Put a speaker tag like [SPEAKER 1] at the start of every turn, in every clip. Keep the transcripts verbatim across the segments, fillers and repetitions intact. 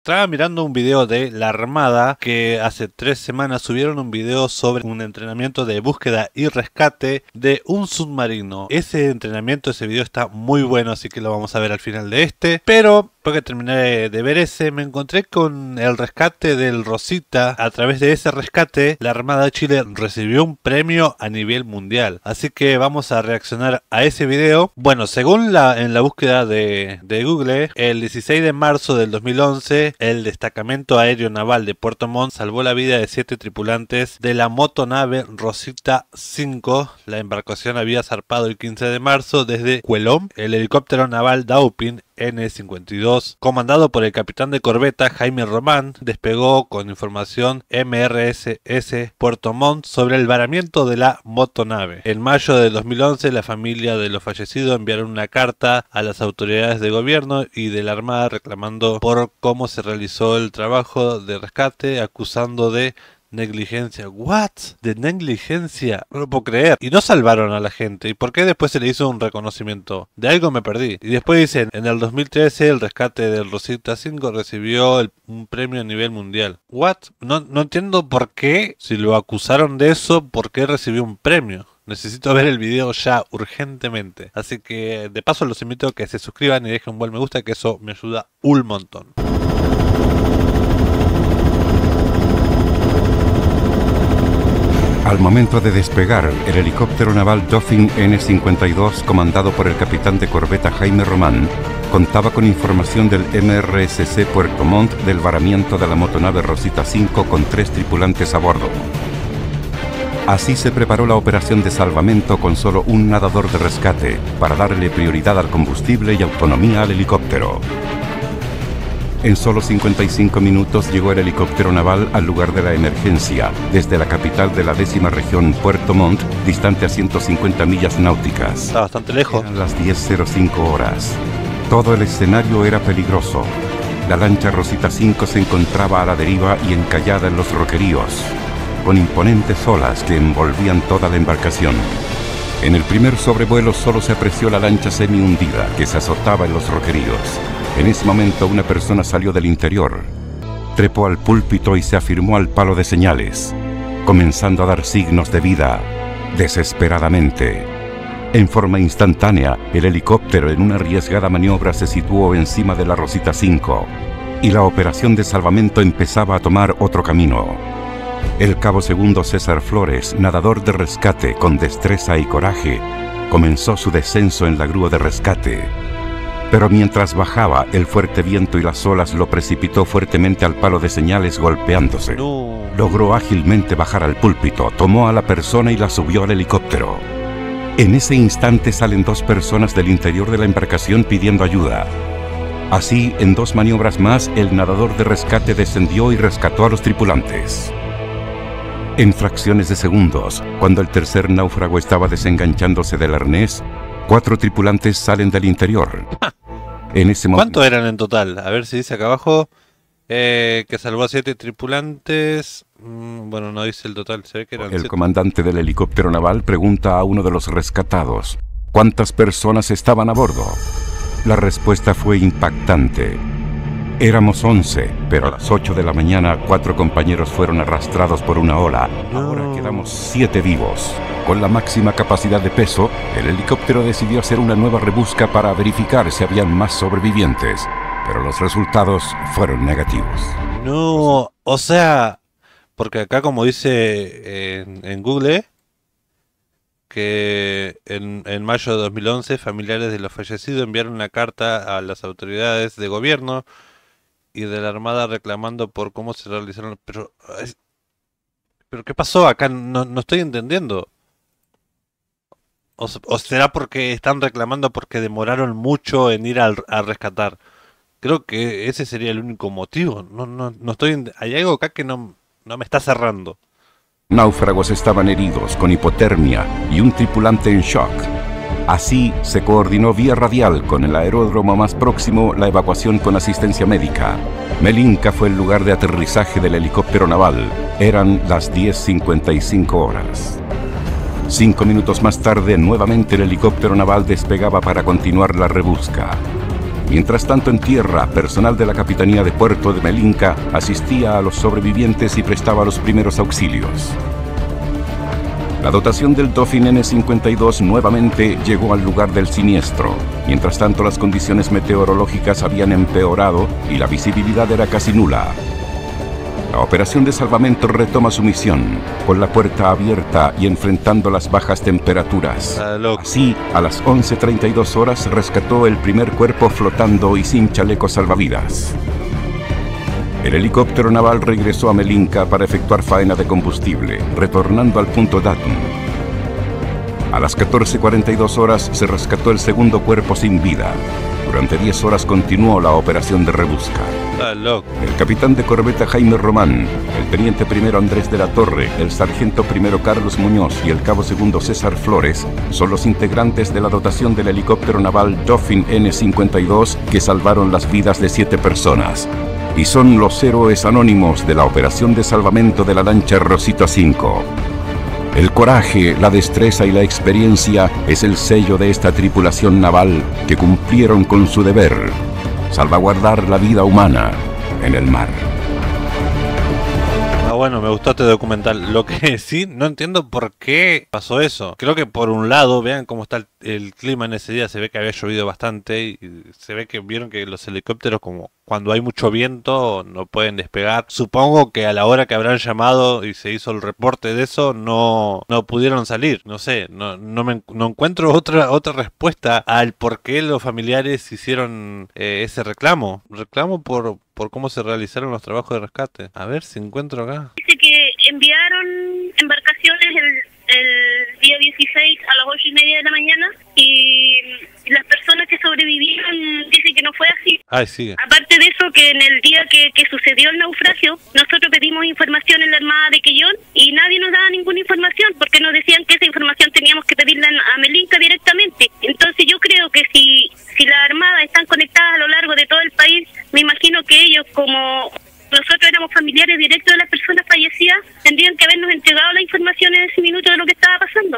[SPEAKER 1] Estaba mirando un video de la Armada que hace tres semanas subieron un video sobre un entrenamiento de búsqueda y rescate de un submarino. Ese entrenamiento, ese video está muy bueno, así que lo vamos a ver al final de este. Pero después que terminé de ver ese, me encontré con el rescate del Rosita. A través de ese rescate, la Armada de Chile recibió un premio a nivel mundial. Así que vamos a reaccionar a ese video. Bueno, según la en la búsqueda de, de Google, el dieciséis de marzo del dos mil once, el Destacamento Aéreo Naval de Puerto Montt salvó la vida de siete tripulantes de la motonave Rosita cinco. La embarcación había zarpado el quince de marzo desde Cuelom. El helicóptero naval Dauphin N cincuenta y dos, comandado por el capitán de corbeta Jaime Román, despegó con información M R S S Puerto Montt sobre el varamiento de la motonave. En mayo de dos mil once, la familia de los fallecidos enviaron una carta a las autoridades de gobierno y de la Armada reclamando por cómo se realizó el trabajo de rescate, acusando de negligencia. ¿What? ¿De negligencia? No lo puedo creer. Y no salvaron a la gente. ¿Y por qué después se le hizo un reconocimiento? De algo me perdí. Y después dicen, en el dos mil trece el rescate del Rosita cinco recibió el, un premio a nivel mundial. ¿What? No, no entiendo por qué, si lo acusaron de eso, por qué recibió un premio. Necesito ver el video ya, urgentemente. Así que de paso los invito a que se suscriban y dejen un buen me gusta, que eso me ayuda un montón.
[SPEAKER 2] Al momento de despegar, el helicóptero naval Dauphin N cincuenta y dos, comandado por el capitán de corbeta Jaime Román, contaba con información del M R S S Puerto Montt del varamiento de la motonave Rosita cinco con tres tripulantes a bordo. Así se preparó la operación de salvamento con solo un nadador de rescate para darle prioridad al combustible y autonomía al helicóptero. En solo cincuenta y cinco minutos llegó el helicóptero naval al lugar de la emergencia, desde la capital de la décima región, Puerto Montt, distante a ciento cincuenta millas náuticas.
[SPEAKER 1] Está bastante lejos.
[SPEAKER 2] Eran las diez cero cinco horas. Todo el escenario era peligroso. La lancha Rosita cinco se encontraba a la deriva y encallada en los roqueríos, con imponentes olas que envolvían toda la embarcación. En el primer sobrevuelo solo se apreció la lancha semi-hundida que se azotaba en los roqueríos. En ese momento una persona salió del interior, trepó al púlpito y se afirmó al palo de señales, comenzando a dar signos de vida, desesperadamente. En forma instantánea, el helicóptero en una arriesgada maniobra se situó encima de la Rosita cinco y la operación de salvamento empezaba a tomar otro camino. El cabo segundo César Flores, nadador de rescate con destreza y coraje, comenzó su descenso en la grúa de rescate. Pero mientras bajaba, el fuerte viento y las olas lo precipitó fuertemente al palo de señales, golpeándose.
[SPEAKER 1] No.
[SPEAKER 2] Logró ágilmente bajar al púlpito, tomó a la persona y la subió al helicóptero. En ese instante salen dos personas del interior de la embarcación pidiendo ayuda. Así, en dos maniobras más, el nadador de rescate descendió y rescató a los tripulantes. En fracciones de segundos, cuando el tercer náufrago estaba desenganchándose del arnés, cuatro tripulantes salen del interior. En ese momento,
[SPEAKER 1] ¿cuántos eran en total? A ver si dice acá abajo eh, que salvó a siete tripulantes. Mm, bueno, no dice el total, se ve que eran
[SPEAKER 2] el
[SPEAKER 1] siete.
[SPEAKER 2] comandante del helicóptero naval pregunta a uno de los rescatados: ¿cuántas personas estaban a bordo? La respuesta fue impactante. Éramos once, pero a las ocho de la mañana cuatro compañeros fueron arrastrados por una ola. Ahora quedamos siete vivos. Con la máxima capacidad de peso, el helicóptero decidió hacer una nueva rebusca para verificar si habían más sobrevivientes, pero los resultados fueron negativos.
[SPEAKER 1] No, o sea, porque acá como dice en, en Google, que en, en mayo de dos mil once familiares de los fallecidos enviaron una carta a las autoridades de gobierno y de la Armada reclamando por cómo se realizaron. Pero, pero ¿qué pasó acá? No, no estoy entendiendo. O, ¿O será porque están reclamando porque demoraron mucho en ir al, a rescatar? Creo que ese sería el único motivo. No, no, no estoy. Hay algo acá que no, no me está cerrando.
[SPEAKER 2] Náufragos estaban heridos con hipotermia y un tripulante en shock. Así se coordinó vía radial con el aeródromo más próximo la evacuación con asistencia médica. Melinca fue el lugar de aterrizaje del helicóptero naval. Eran las diez cincuenta y cinco horas. Cinco minutos más tarde, nuevamente el helicóptero naval despegaba para continuar la rebusca. Mientras tanto, en tierra, personal de la Capitanía de Puerto de Melinca asistía a los sobrevivientes y prestaba los primeros auxilios. La dotación del Dolphin N cincuenta y dos nuevamente llegó al lugar del siniestro. Mientras tanto, las condiciones meteorológicas habían empeorado y la visibilidad era casi nula. La operación de salvamento retoma su misión, con la puerta abierta y enfrentando las bajas temperaturas. Así, a las once treinta y dos horas rescató el primer cuerpo flotando y sin chaleco salvavidas. El helicóptero naval regresó a Melinca para efectuar faena de combustible, retornando al punto Datun. A las catorce cuarenta y dos horas se rescató el segundo cuerpo sin vida. Durante diez horas continuó la operación de rebusca. El capitán de corbeta Jaime Román, el teniente primero Andrés de la Torre, el sargento primero Carlos Muñoz y el cabo segundo César Flores son los integrantes de la dotación del helicóptero naval Dolphin N cincuenta y dos que salvaron las vidas de siete personas. Y son los héroes anónimos de la operación de salvamento de la lancha Rosita cinco. El coraje, la destreza y la experiencia es el sello de esta tripulación naval que cumplieron con su deber: salvaguardar la vida humana en el mar.
[SPEAKER 1] Ah, bueno, me gustó este documental. Lo que sí, no entiendo por qué pasó eso. Creo que por un lado, vean cómo está el, el clima en ese día, se ve que había llovido bastante y se ve que vieron que los helicópteros, como cuando hay mucho viento, no pueden despegar. Supongo que a la hora que habrán llamado y se hizo el reporte de eso, no, no pudieron salir. No sé, no, no, me, no encuentro otra, otra respuesta al por qué los familiares hicieron eh, ese reclamo. Reclamo por, por cómo se realizaron los trabajos de rescate. A ver si encuentro acá.
[SPEAKER 3] Dice que enviaron embarcaciones el, el día dieciséis a las ocho y media de la mañana y las personas que sobrevivieron dicen que no fue así.
[SPEAKER 1] Ay, sigue.
[SPEAKER 3] Aparte de eso, que en el día que, que sucedió el naufragio, nosotros pedimos información en la Armada de Quellón y nadie nos daba ninguna información porque nos decían que esa información teníamos que pedirla a Melinca directamente. Entonces yo creo que si, si las Armadas están conectadas a lo largo de todo el país, me imagino que ellos, como nosotros éramos familiares directos de las personas fallecidas, tendrían que habernos entregado la información en ese minuto de lo que estaba pasando.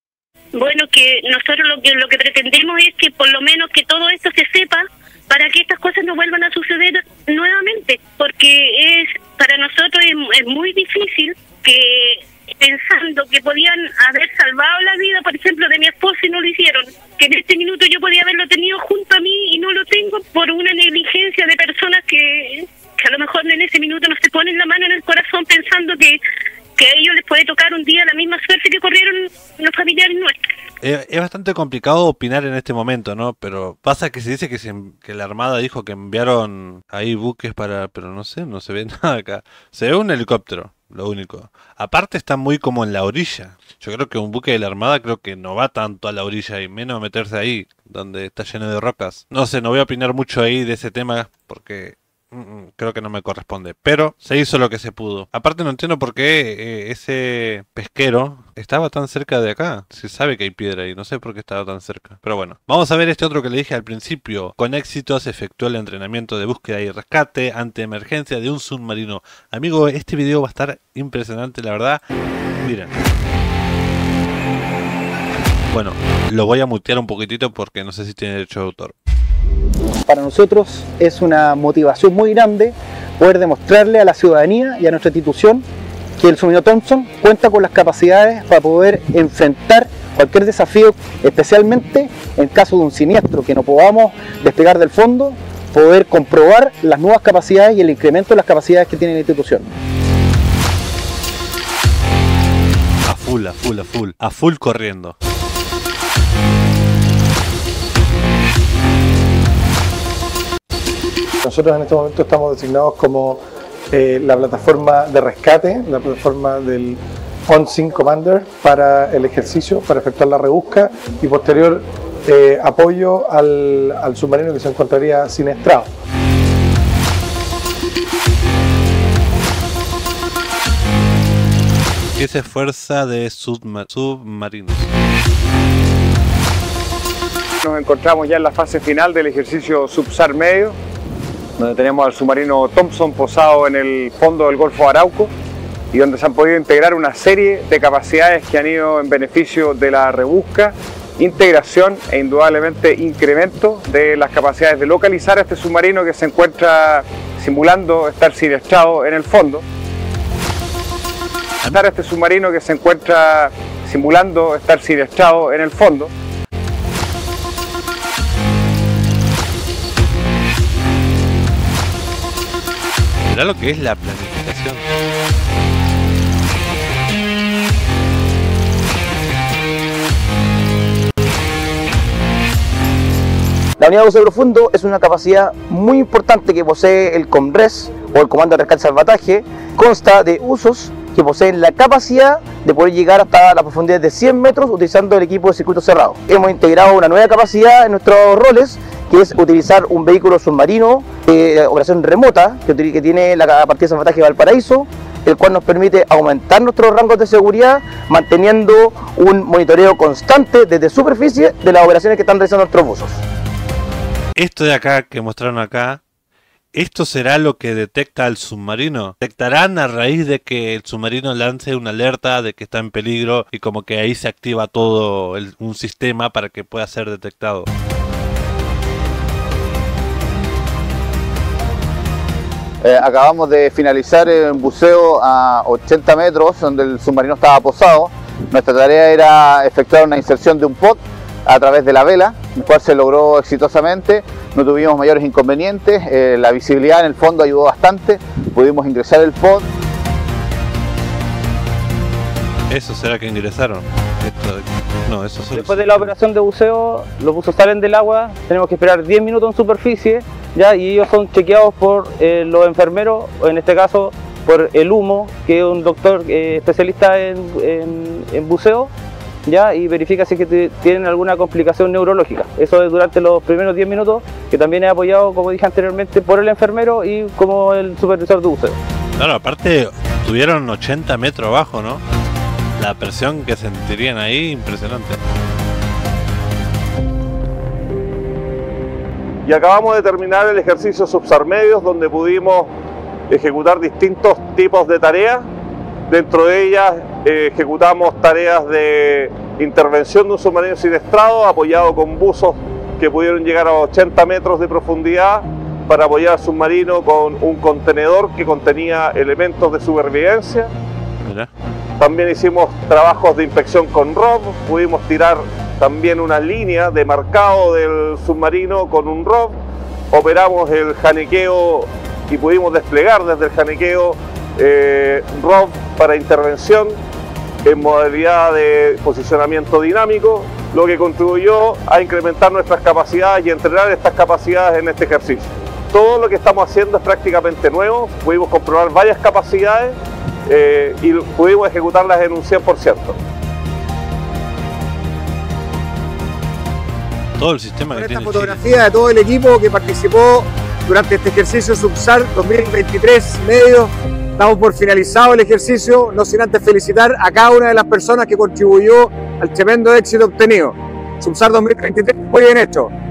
[SPEAKER 3] Bueno, que nosotros lo que lo que pretendemos es que por lo menos que todo esto se sepa para que estas cosas no vuelvan a suceder nuevamente, porque es para nosotros es, es muy difícil que, pensando que podían haber salvado la vida, por ejemplo, de mi esposo y no lo hicieron, que en este minuto yo podía haberlo tenido junto a mí y no lo tengo por una negligencia de personas que, que a lo mejor en ese minuto no se ponen la mano en el corazón pensando que que a ellos les puede tocar un día la misma suerte que corrieron los familiares nuestros.
[SPEAKER 1] Es, es bastante complicado opinar en este momento, ¿no? Pero pasa que se dice que, se, que la Armada dijo que enviaron ahí buques para... Pero no sé, no se ve nada acá. Se ve un helicóptero, lo único. Aparte está muy como en la orilla. Yo creo que un buque de la Armada creo que no va tanto a la orilla y menos meterse ahí, donde está lleno de rocas. No sé, no voy a opinar mucho ahí de ese tema porque... creo que no me corresponde, pero se hizo lo que se pudo. Aparte no entiendo por qué eh, ese pesquero estaba tan cerca de acá. Se sabe que hay piedra ahí, no sé por qué estaba tan cerca. Pero bueno, vamos a ver este otro que le dije al principio. Con éxito se efectuó el entrenamiento de búsqueda y rescate ante emergencia de un submarino. Amigo, este video va a estar impresionante, la verdad. Miren. Bueno, lo voy a mutear un poquitito porque no sé si tiene derecho de autor.
[SPEAKER 4] Para nosotros es una motivación muy grande poder demostrarle a la ciudadanía y a nuestra institución que el submarino Thompson cuenta con las capacidades para poder enfrentar cualquier desafío, especialmente en caso de un siniestro, que no podamos despegar del fondo, poder comprobar las nuevas capacidades y el incremento de las capacidades que tiene la institución.
[SPEAKER 1] A full, a full, a full, a full corriendo.
[SPEAKER 5] Nosotros en este momento estamos designados como eh, la plataforma de rescate, la plataforma del OnSyn Commander para el ejercicio, para efectuar la rebusca y posterior eh, apoyo al, al submarino que se encontraría siniestrado.
[SPEAKER 1] ¿Qué se esfuerza de submar submarinos?
[SPEAKER 6] Nos encontramos ya en la fase final del ejercicio Subsar Medio, donde tenemos al submarino Thompson posado en el fondo del Golfo de Arauco y donde se han podido integrar una serie de capacidades que han ido en beneficio de la rebusca integración e indudablemente incremento de las capacidades de localizar a este submarino que se encuentra simulando estar siniestrado en el fondo. A este submarino que se encuentra simulando estar siniestrado en el fondo.
[SPEAKER 1] Mirá lo que es la planificación.
[SPEAKER 4] La unidad de buceo profundo es una capacidad muy importante que posee el COMRES o el Comando de Rescate y Salvataje. Consta de usos que poseen la capacidad de poder llegar hasta la profundidad de cien metros utilizando el equipo de circuito cerrado. Hemos integrado una nueva capacidad en nuestros roles, que es utilizar un vehículo submarino de operación remota que, que tiene la partida de salvataje de Valparaíso, el cual nos permite aumentar nuestros rangos de seguridad manteniendo un monitoreo constante desde superficie de las operaciones que están realizando nuestros buzos.
[SPEAKER 1] Esto de acá que mostraron acá, ¿esto será lo que detecta el submarino? ¿Detectarán a raíz de que el submarino lance una alerta de que está en peligro y como que ahí se activa todo el, un sistema para que pueda ser detectado?
[SPEAKER 7] Eh, acabamos de finalizar el buceo a ochenta metros donde el submarino estaba posado. Nuestra tarea era efectuar una inserción de un pod a través de la vela, el cual se logró exitosamente. No tuvimos mayores inconvenientes, eh, la visibilidad en el fondo ayudó bastante, pudimos ingresar el pod.
[SPEAKER 1] ¿Eso será que ingresaron? Esto, no, eso solo
[SPEAKER 8] Después de la operación de buceo, los buzos salen del agua, tenemos que esperar diez minutos en superficie, ya, y ellos son chequeados por eh, los enfermeros, en este caso por el humo, que es un doctor eh, especialista en, en, en buceo, ya, y verifica si es que tienen alguna complicación neurológica. Eso es durante los primeros diez minutos, que también es apoyado, como dije anteriormente, por el enfermero y como el supervisor de buceo.
[SPEAKER 1] Claro, aparte tuvieron ochenta metros abajo, ¿no? La presión que sentirían ahí, impresionante.
[SPEAKER 9] Y acabamos de terminar el ejercicio Subsarmedios, donde pudimos ejecutar distintos tipos de tareas. Dentro de ellas eh, ejecutamos tareas de intervención de un submarino siniestrado apoyado con buzos que pudieron llegar a ochenta metros de profundidad para apoyar al submarino con un contenedor que contenía elementos de supervivencia.
[SPEAKER 1] Mira.
[SPEAKER 9] También hicimos trabajos de inspección con R O V, pudimos tirar también una línea de marcado del submarino con un R O V, operamos el janiqueo y pudimos desplegar desde el janiqueo eh, R O V para intervención en modalidad de posicionamiento dinámico, lo que contribuyó a incrementar nuestras capacidades y entrenar estas capacidades en este ejercicio. Todo lo que estamos haciendo es prácticamente nuevo, pudimos comprobar varias capacidades eh, y pudimos ejecutarlas en un cien por ciento.
[SPEAKER 1] Todo el sistema que tiene
[SPEAKER 10] esta fotografía Chile. De todo el equipo que participó durante este ejercicio Subsar dos mil veintitrés medio. Estamos por finalizado el ejercicio, no sin antes felicitar a cada una de las personas que contribuyó al tremendo éxito obtenido. Subsar dos mil veintitrés, muy bien hecho.